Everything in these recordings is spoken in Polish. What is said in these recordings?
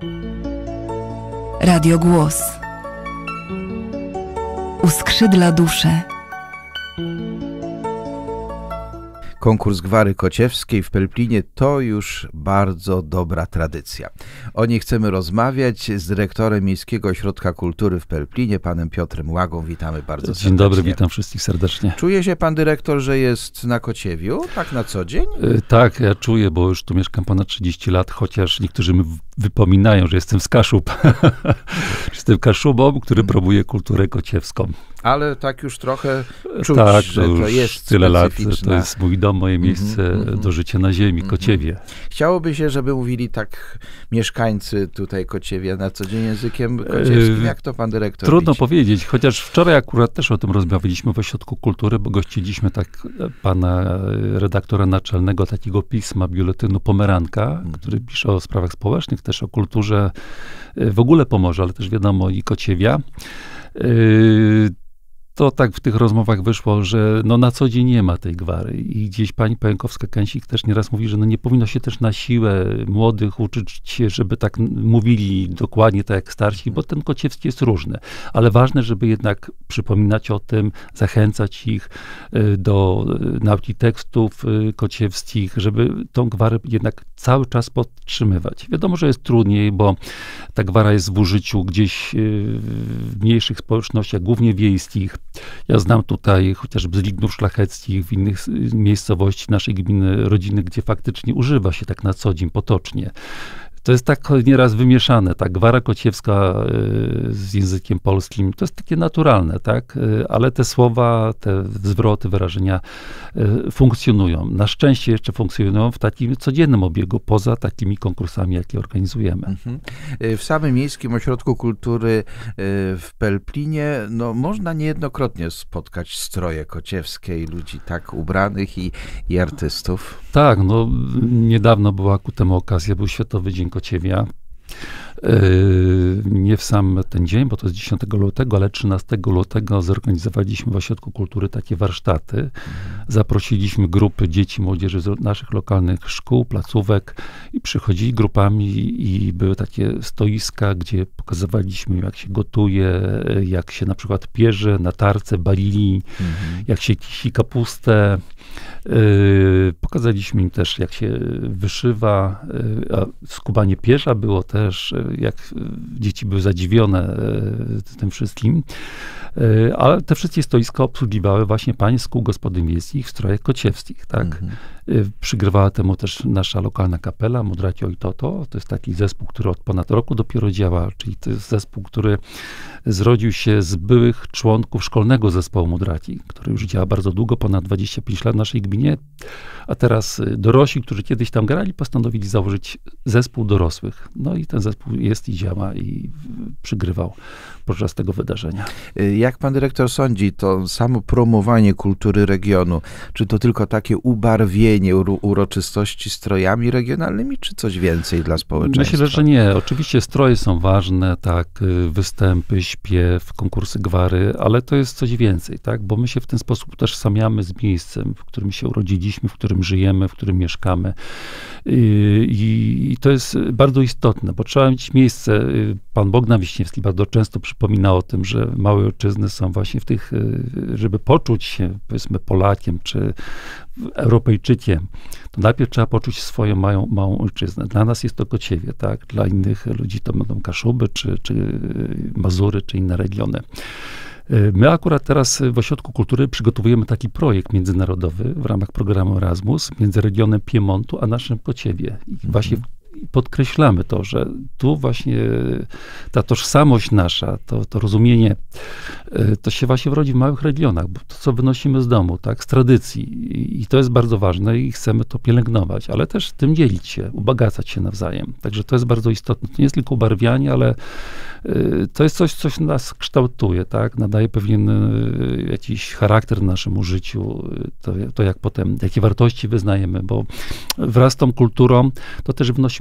Radio Głos uskrzydla duszę. Konkurs Gwary Kociewskiej w Pelplinie to już bardzo dobra tradycja. O niej chcemy rozmawiać z dyrektorem Miejskiego Ośrodka Kultury w Pelplinie, panem Piotrem Łagą. Witamy bardzo serdecznie. Dzień dobry, witam wszystkich serdecznie. Czuje się pan dyrektor, że jest na Kociewiu, tak na co dzień? Tak, ja czuję, bo już tu mieszkam ponad 30 lat, chociaż niektórzy mi wypominają, że jestem z Kaszub. Jestem Kaszubą, który promuje kulturę kociewską. Ale tak już trochę czuć, tak, że to jest tyle lat. specyficzne. To jest mój dom, moje miejsce do życia na ziemi, Kociewie. Chciałoby się, żeby mówili tak mieszkańcy tutaj Kociewia na co dzień językiem kociewskim. Jak to pan dyrektor Trudno widzi? powiedzieć, chociaż wczoraj akurat też o tym rozmawialiśmy w Ośrodku Kultury, bo gościliśmy tak pana redaktora naczelnego takiego pisma, biuletynu Pomeranka, który pisze o sprawach społecznych, też o kulturze w ogóle Pomorza, ale też wiadomo i Kociewia. To tak w tych rozmowach wyszło, że no na co dzień nie ma tej gwary i gdzieś pani Pająkowska-Kęsik też nieraz mówi, że no nie powinno się też na siłę młodych uczyć się, żeby tak mówili dokładnie tak jak starsi, bo ten kociewski jest różny, ale ważne, żeby jednak przypominać o tym, zachęcać ich do nauki tekstów kociewskich, żeby tą gwarę jednak cały czas podtrzymywać. Wiadomo, że jest trudniej, bo ta gwara jest w użyciu gdzieś w mniejszych społecznościach, głównie wiejskich. Ja znam tutaj chociażby z Lignów Szlacheckich, w innych miejscowości naszej gminy, rodziny, gdzie faktycznie używa się tak na co dzień, potocznie. To jest tak nieraz wymieszane, tak, gwara kociewska z językiem polskim, to jest takie naturalne, tak, ale te słowa, te zwroty, wyrażenia funkcjonują. Na szczęście jeszcze funkcjonują w takim codziennym obiegu, poza takimi konkursami, jakie organizujemy. W samym Miejskim Ośrodku Kultury w Pelplinie, no, można niejednokrotnie spotkać stroje kociewskie i ludzi tak ubranych i artystów. Tak, no niedawno była ku temu okazja, był Światowy Dzień Kociewia. Nie w sam ten dzień, bo to jest 10 lutego, ale 13 lutego zorganizowaliśmy w Ośrodku Kultury takie warsztaty. Zaprosiliśmy grupy dzieci, młodzieży z naszych lokalnych szkół, placówek i przychodzili grupami i były takie stoiska, gdzie pokazywaliśmy, jak się gotuje, jak się na przykład pierze na tarce, balili, jak się kisi kapustę. Pokazaliśmy im też, jak się wyszywa, a skubanie pierza było też, jak dzieci były zadziwione tym wszystkim. Ale te wszystkie stoiska obsługiwały właśnie panie z kół gospodyń wiejskich w strojach kociewskich, tak. Przygrywała temu też nasza lokalna kapela, Mudracio i Toto. To jest taki zespół, który od ponad roku dopiero działa, czyli to jest zespół, który zrodził się z byłych członków szkolnego zespołu Mudraci, który już działa bardzo długo, ponad 25 lat w naszej gminie, a teraz dorośli, którzy kiedyś tam grali, postanowili założyć zespół dorosłych. No i ten zespół jest i działa i przygrywał podczas tego wydarzenia. Jak pan dyrektor sądzi, to samo promowanie kultury regionu, czy to tylko takie ubarwienie uroczystości strojami regionalnymi, czy coś więcej dla społeczeństwa? Myślę, że nie. Oczywiście stroje są ważne, tak, występy, śpiew, konkursy gwary, ale to jest coś więcej, tak, bo my się w ten sposób tożsamiamy z miejscem, w którym się urodziliśmy, w którym żyjemy, w którym mieszkamy. I to jest bardzo istotne, bo trzeba mieć miejsce. Pan Bogdan Wiśniewski bardzo często przypomina o tym, że małe ojczyzny są właśnie w tych, żeby poczuć się, powiedzmy, Polakiem czy Europejczykiem, to najpierw trzeba poczuć swoją małą ojczyznę. Dla nas jest to Kociewie, tak? Dla innych ludzi to będą Kaszuby, czy Mazury, czy inne regiony. My akurat teraz w Ośrodku Kultury przygotowujemy taki projekt międzynarodowy w ramach programu Erasmus między regionem Piemontu a naszym Kociewie. I właśnie podkreślamy to, że tu właśnie ta tożsamość nasza, to rozumienie, to się właśnie rodzi w małych regionach, bo to, co wynosimy z domu, tak, z tradycji i to jest bardzo ważne i chcemy to pielęgnować, ale też tym dzielić się, ubogacać się nawzajem. Także to jest bardzo istotne. To nie jest tylko ubarwianie, ale to jest coś, co nas kształtuje, tak, nadaje pewien jakiś charakter naszemu życiu, to jak potem, jakie wartości wyznajemy, bo wraz z tą kulturą to też wnosimy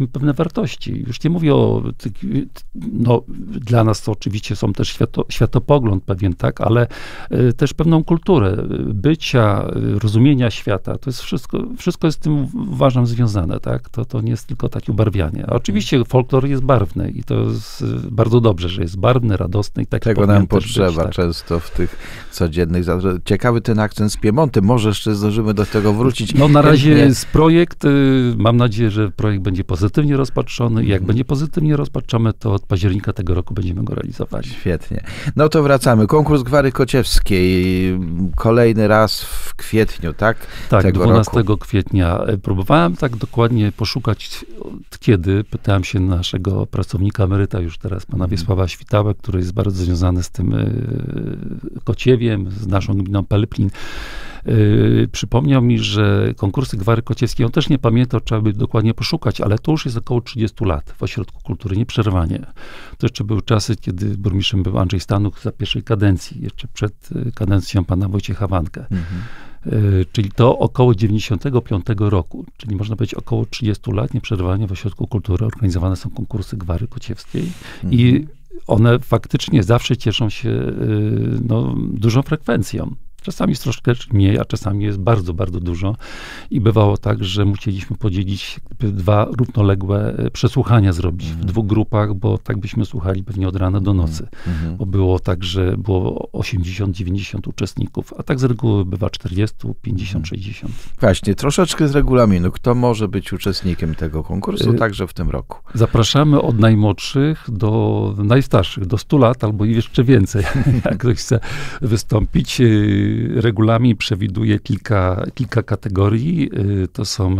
przekazaliśmy pewne wartości. Już nie mówię o no, dla nas to oczywiście są też światopogląd pewien, tak, ale też pewną kulturę bycia, rozumienia świata. To jest wszystko jest z tym, uważam, związane, tak. To nie jest tylko takie ubarwianie. A oczywiście folklor jest barwny i to jest bardzo dobrze, że jest barwny, radosny i taki Tego nam potrzeba być, tak. często w tych codziennych. Ciekawy ten akcent z Piemonty. Może jeszcze zdążymy do tego wrócić. No na razie jest projekt. Mam nadzieję, że projekt będzie pozytywnie rozpatrzony i jak będzie pozytywnie rozpatrzony, to od października tego roku będziemy go realizowali. Świetnie. No to wracamy. Konkurs Gwary Kociewskiej. Kolejny raz w kwietniu, tak? Tak, tego 12 roku. kwietnia. Próbowałem tak dokładnie poszukać kiedy. Pytałem się naszego pracownika emeryta już teraz, pana Wiesława Świtałę, który jest bardzo związany z tym Kociewiem, z naszą gminą Pelplin. Przypomniał mi, że konkursy Gwary Kociewskiej, on też nie pamiętał, trzeba by dokładnie poszukać, ale to już jest około 30 lat w Ośrodku Kultury, nieprzerwanie. To jeszcze były czasy, kiedy burmistrzem był Andrzej Stanuk za pierwszej kadencji, jeszcze przed kadencją pana Wojciecha Wankę. Czyli to około 95 roku, czyli można powiedzieć około 30 lat nieprzerwanie w Ośrodku Kultury organizowane są konkursy Gwary Kociewskiej i one faktycznie zawsze cieszą się no, dużą frekwencją. Czasami jest troszkę mniej, a czasami jest bardzo, bardzo dużo. I bywało tak, że musieliśmy podzielić dwa równoległe przesłuchania zrobić w dwóch grupach, bo tak byśmy słuchali pewnie od rana do nocy. Bo było tak, że było 80-90 uczestników, a tak z reguły bywa 40, 50, 60. Właśnie, troszeczkę z regulaminu. Kto może być uczestnikiem tego konkursu, także w tym roku? Zapraszamy od najmłodszych do najstarszych, do 100 lat albo jeszcze więcej, jak ktoś chce wystąpić. Regulamin przewiduje kilka kategorii. To są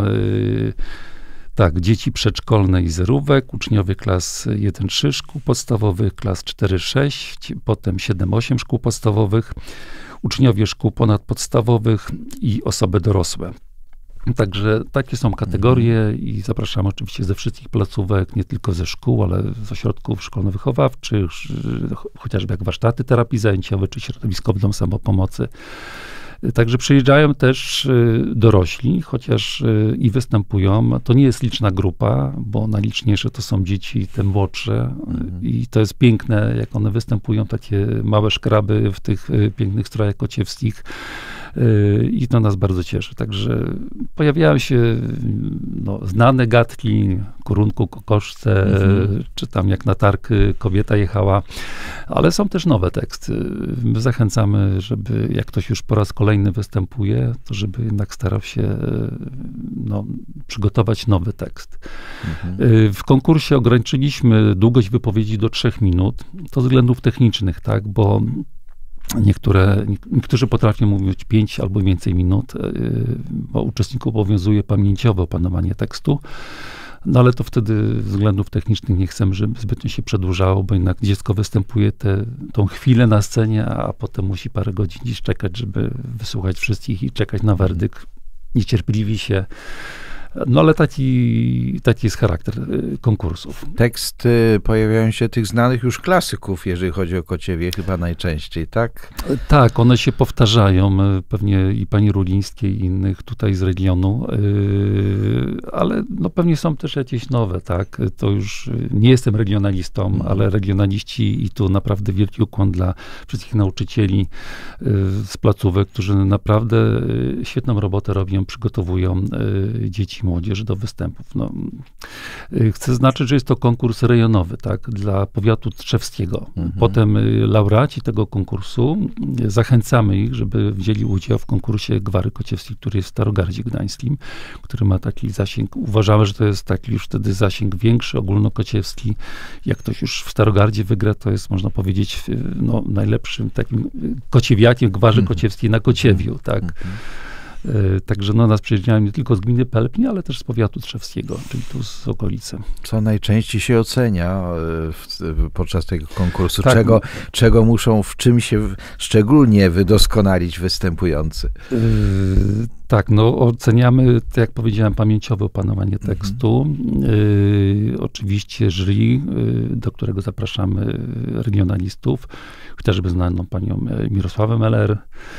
tak, dzieci przedszkolne i zerówek, uczniowie klas 1-3 szkół podstawowych, klas 4-6, potem 7-8 szkół podstawowych, uczniowie szkół ponadpodstawowych i osoby dorosłe. Także takie są kategorie i zapraszamy oczywiście ze wszystkich placówek, nie tylko ze szkół, ale z ośrodków szkolno-wychowawczych, chociażby jak warsztaty terapii zajęciowej, czy środowiskowy dom samopomocy. Także przyjeżdżają też dorośli, chociaż i występują. To nie jest liczna grupa, bo najliczniejsze to są dzieci, te młodsze. I to jest piękne, jak one występują, takie małe szkraby w tych pięknych strojach kociewskich. I to nas bardzo cieszy. Także pojawiają się no, znane gadki, Kurunku, Kokoszce, czy tam jak na targ kobieta jechała, ale są też nowe teksty. My zachęcamy, żeby jak ktoś już po raz kolejny występuje, to żeby jednak starał się no, przygotować nowy tekst. W konkursie ograniczyliśmy długość wypowiedzi do 3 minut. To z względów technicznych, tak, bo niektórzy potrafią mówić 5 albo więcej minut, bo uczestników obowiązuje pamięciowe opanowanie tekstu, no ale to wtedy z względów technicznych nie chcemy, żeby zbytnio się przedłużało, bo jednak dziecko występuje tą chwilę na scenie, a potem musi parę godzin dziś czekać, żeby wysłuchać wszystkich i czekać na werdykt. Niecierpliwi się. No ale taki jest charakter konkursów. Teksty pojawiają się tych znanych już klasyków, jeżeli chodzi o Kociewie, chyba najczęściej, tak? Tak, one się powtarzają, pewnie i pani Rulińskiej, i innych tutaj z regionu, ale no pewnie są też jakieś nowe, tak? To już nie jestem regionalistą, ale regionaliści i tu naprawdę wielki ukłon dla wszystkich nauczycieli z placówek, którzy naprawdę świetną robotę robią, przygotowują dzieci, młodzież do występów. No, chcę zaznaczyć, że jest to konkurs rejonowy, tak, dla powiatu tczewskiego. Potem laureaci tego konkursu, zachęcamy ich, żeby wzięli udział w konkursie Gwary Kociewskiej, który jest w Starogardzie Gdańskim, który ma taki zasięg. Uważamy, że to jest taki już wtedy zasięg większy, ogólnokociewski. Jak ktoś już w Starogardzie wygra, to jest, można powiedzieć, no, najlepszym takim kociewiakiem Gwarze Kociewskiej na Kociewiu, tak. Także no, nas przyjeżdżają nie tylko z gminy Pelplin, ale też z powiatu tczewskiego, czyli tu z okolicy. Co najczęściej się ocenia podczas tego konkursu? Tak. Czego muszą w czym się szczególnie wydoskonalić występujący? Tak, no oceniamy, tak jak powiedziałem, pamięciowe opanowanie tekstu. Oczywiście jury, do którego zapraszamy regionalistów, chociażby znaną panią Mirosławę Meller,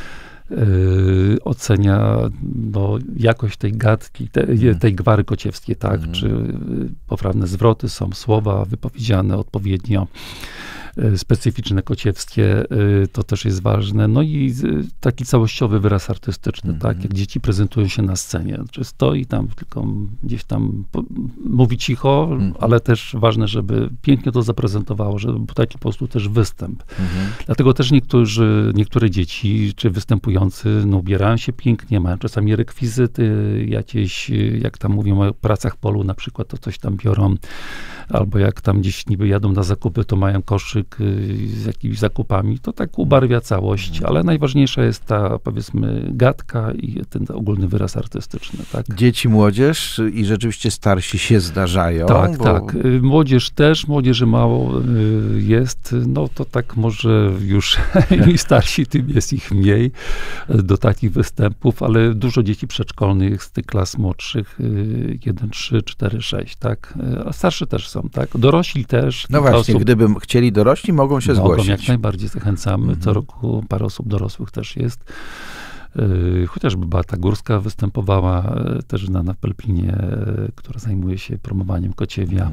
ocenia no, jakość tej gadki, tej gwary kociewskiej, tak? Czy poprawne zwroty są, słowa wypowiedziane odpowiednio, specyficzne kociewskie, to też jest ważne. No i taki całościowy wyraz artystyczny, tak? Jak dzieci prezentują się na scenie. Czy stoi tam, tylko gdzieś tam mówi cicho, ale też ważne, żeby pięknie to zaprezentowało, żeby był taki po prostu też występ. Dlatego też niektóre dzieci, czy występujący, no ubierają się pięknie, mają czasami rekwizyty jakieś, jak tam mówią o pracach polu na przykład, to coś tam biorą, albo jak tam gdzieś niby jadą na zakupy, to mają koszyk z jakimiś zakupami, to tak ubarwia całość, ale najważniejsza jest ta, powiedzmy, gadka i ten ogólny wyraz artystyczny, tak? Dzieci, młodzież i rzeczywiście starsi się zdarzają. Tak, tak. Młodzież też, młodzieży mało jest, no to tak może już im starsi, tym jest ich mniej do takich występów, ale dużo dzieci przedszkolnych z tych klas młodszych, 1, 3, 4, 6, tak? A starsze też są, tak? Dorośli też. No właśnie, gdyby chcieli dorośli, mogą się zgłosić. Jak najbardziej zachęcamy. Co roku parę osób dorosłych też jest. Chociażby Beata Górska występowała, też znana w Pelplinie, która zajmuje się promowaniem kociewia.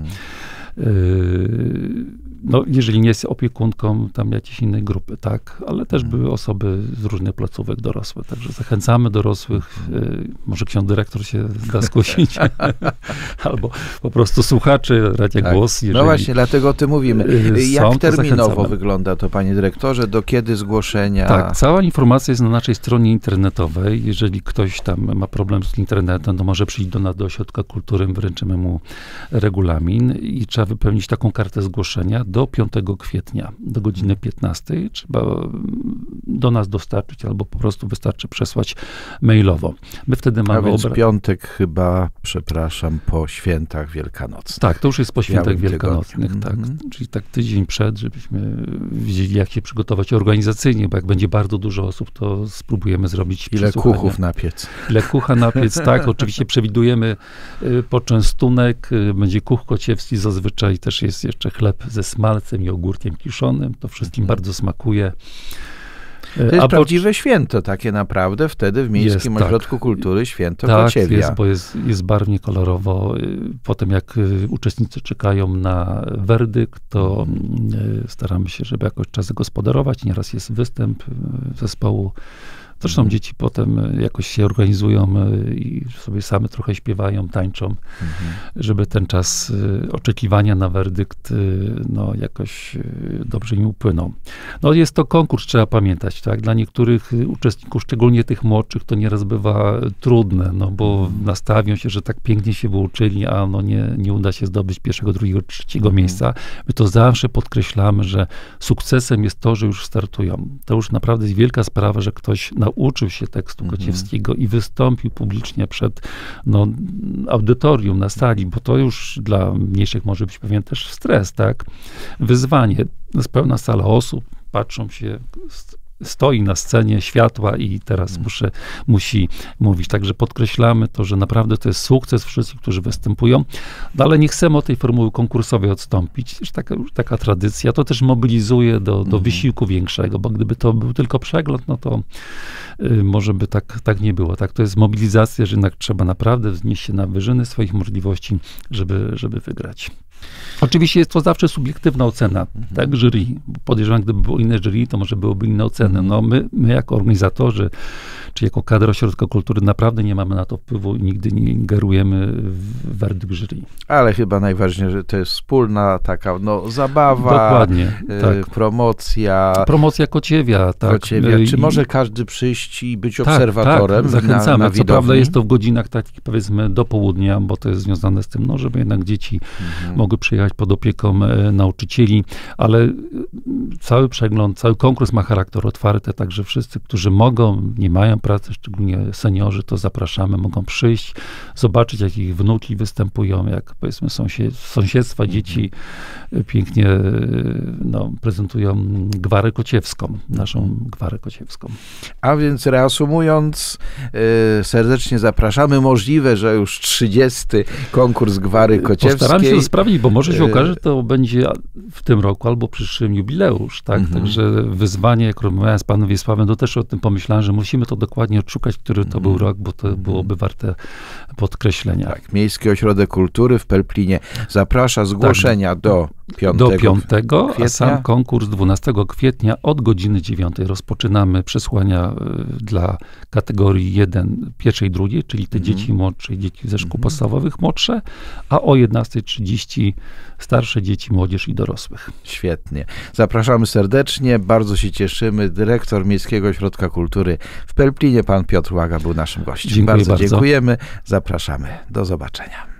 No, jeżeli nie jest opiekunką tam jakiejś innej grupy, tak, ale też były osoby z różnych placówek dorosłe, także zachęcamy dorosłych, może ksiądz dyrektor się da skusić, albo po prostu słuchacze Radia Głos. Jeżeli no właśnie, dlatego o tym mówimy. Jak terminowo zachęcamy. wygląda to, panie dyrektorze? Do kiedy zgłoszenia? Tak, cała informacja jest na naszej stronie internetowej. Jeżeli ktoś tam ma problem z internetem, to może przyjść do nas do Ośrodka Kultury, wręczymy mu regulamin i trzeba wypełnić taką kartę zgłoszenia do 5 kwietnia, do godziny 15. Trzeba do nas dostarczyć, albo po prostu wystarczy przesłać mailowo. My wtedy mamy... A więc piątek chyba, przepraszam, po świętach wielkanocnych. Tak, to już jest po świętach wielkanocnych, tygodniu. tak. Czyli tak tydzień przed, żebyśmy wiedzieli, jak się przygotować organizacyjnie, bo jak będzie bardzo dużo osób, to spróbujemy zrobić Ile kuchów na piec. Ile kucha na piec, tak. Oczywiście przewidujemy poczęstunek, będzie kuch kociewski, zazwyczaj też jest jeszcze chleb ze smalcem i ogórkiem kiszonym, to wszystkim bardzo smakuje. To jest prawdziwe święto, takie naprawdę, wtedy w Miejskim Ośrodku Kultury święto kociewia. Tak, bo jest barwnie, kolorowo. Potem jak uczestnicy czekają na werdykt, to staramy się, żeby jakoś czas zagospodarować. Nieraz jest występ zespołu. Zresztą dzieci potem jakoś się organizują i sobie same trochę śpiewają, tańczą, żeby ten czas oczekiwania na werdykt no, jakoś dobrze im upłynął. No jest to konkurs, trzeba pamiętać, tak? Dla niektórych uczestników, szczególnie tych młodszych, to nieraz bywa trudne, no bo nastawią się, że tak pięknie się wyuczyli, a no nie uda się zdobyć pierwszego, drugiego, trzeciego miejsca. My to zawsze podkreślamy, że sukcesem jest to, że już startują. To już naprawdę jest wielka sprawa, że ktoś nauczył się tekstu kociewskiego i wystąpił publicznie przed audytorium na sali, bo to już dla mniejszych może być pewien też stres, tak? Wyzwanie. Jest pełna sala osób, patrzą się, stoi na scenie, światła i teraz musi mówić. Także podkreślamy to, że naprawdę to jest sukces wszystkich, którzy występują, no, ale nie chcemy od tej formuły konkursowej odstąpić. Taka tradycja, to też mobilizuje do wysiłku większego, bo gdyby to był tylko przegląd, no to może by tak nie było. Tak? To jest mobilizacja, że jednak trzeba naprawdę wznieść się na wyżyny swoich możliwości, żeby wygrać. Oczywiście jest to zawsze subiektywna ocena, tak, jury. Podejrzewam, gdyby było inne jury, to może byłoby inne oceny. No my jako organizatorzy, czy jako kadra Ośrodka Kultury naprawdę nie mamy na to wpływu i nigdy nie ingerujemy w werdykt jury. Ale chyba najważniejsze, że to jest wspólna taka zabawa, dokładnie, tak. Promocja. Promocja kociewia, tak. Czy może każdy przyjść i być obserwatorem? Tak, zachęcamy. Na Co prawda jest to w godzinach takich, powiedzmy, do południa, bo to jest związane z tym, żeby jednak dzieci mogły przyjechać pod opieką nauczycieli, ale cały przegląd, cały konkurs ma charakter otwarty, także wszyscy, którzy mogą, nie mają pracę, szczególnie seniorzy, to zapraszamy, mogą przyjść, zobaczyć, jak ich wnuki występują, jak powiedzmy sąsiedztwa dzieci pięknie prezentują gwarę kociewską, naszą gwarę kociewską. A więc reasumując, serdecznie zapraszamy. Możliwe, że już 30. konkurs gwary kociewskiej. Postaram się to sprawdzić, bo może się okaże, że to będzie w tym roku albo przyszłym jubileusz, tak? Także wyzwanie, jak rozmawiałem z panem Wiesławem, to też o tym pomyślałem, że musimy to dokładnie odszukać, który to był rok, bo to byłoby warte podkreślenia. Tak, Miejski Ośrodek Kultury w Pelplinie zaprasza. Zgłoszenia do 5 kwietnia. A sam konkurs 12 kwietnia od godziny 9 rozpoczynamy przesłania dla kategorii 1, pierwszej, drugiej, czyli te dzieci młodsze, dzieci ze szkół podstawowych młodsze, a o 11:30 starsze dzieci, młodzież i dorosłych. Świetnie. Zapraszamy serdecznie, bardzo się cieszymy. Dyrektor Miejskiego Ośrodka Kultury w Pelplinie, pan Piotr Łaga, był naszym gościem. Dziękuję bardzo. Dziękujemy. Zapraszamy. Do zobaczenia.